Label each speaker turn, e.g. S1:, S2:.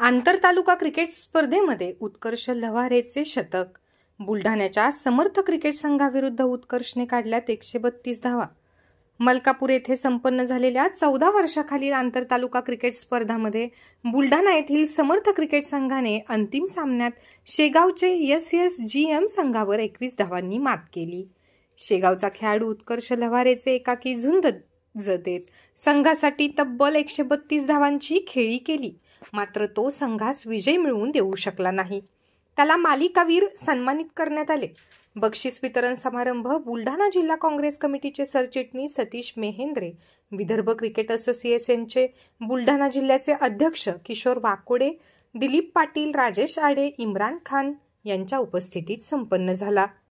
S1: आंतरतालुका cricket स्पर्धेमध्ये उत्कर्ष लव्हारेचे शतक. बुलढाण्याच्या समर्थ cricket संघाविरुद्ध उत्कर्षने काढल्यात 132 धावा. मलकापूर येथे संपन्न झालेल्या 14 वर्षाखालील आंतरतालुका क्रिकेट स्पर्धामध्ये बुलढाणा येथील समर्थ क्रिकेट संघाने अंतिम सामन्यात शेगावचे SSGM संघावर 21 धावांनी मात केली. शेगावचा खेळाडू उत्कर्ष लव्हारेचे एकाकी झुंज देत संघासाठी तब्बल 132 धावांची खेळी केली. मात्र तो संघास विजय मिळवून देऊ शकला नाही. त्याला मालिकावीर सन्मानित करण्यात आले. बक्षीस वितरण समारंभ बुलढाणा जिल्हा काँग्रेस कमिटीचे सरचिटणीस सतीश मेहेंद्रे, विदर्भ क्रिकेट असोसिएशनचे बुलढाणा जिल्ह्याचे अध्यक्ष किशोर वाकोडे, दिलीप पाटील, राजेश आडे, इम्रान खान यांच्या उपस्थितीत संपन्न झाला.